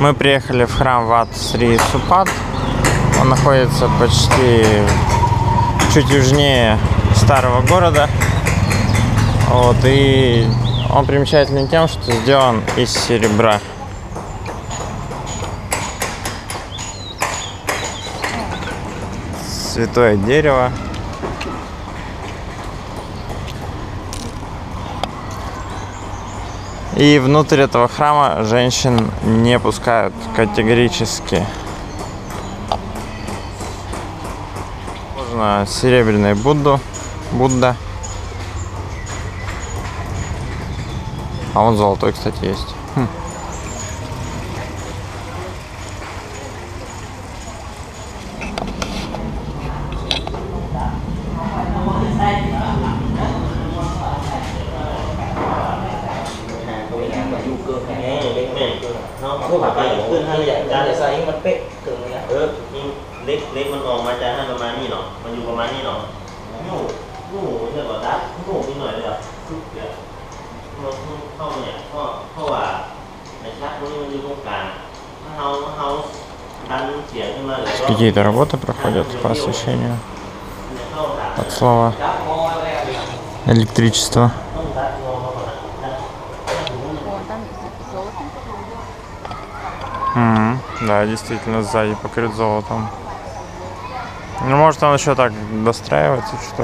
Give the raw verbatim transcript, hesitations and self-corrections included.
Мы приехали в храм Ват Сри Супат. Он находится почти чуть южнее старого города. Вот, и он примечателен тем, что сделан из серебра. Святое дерево. И внутрь этого храма женщин не пускают категорически. Можно серебряный Будду, Будда. А он золотой, кстати, есть. Хм. Какие-то работы проходят по освещению от слова электричество. Mm-hmm. Да, действительно, сзади покрыт золотом. Ну, может, он еще так достраивается, что.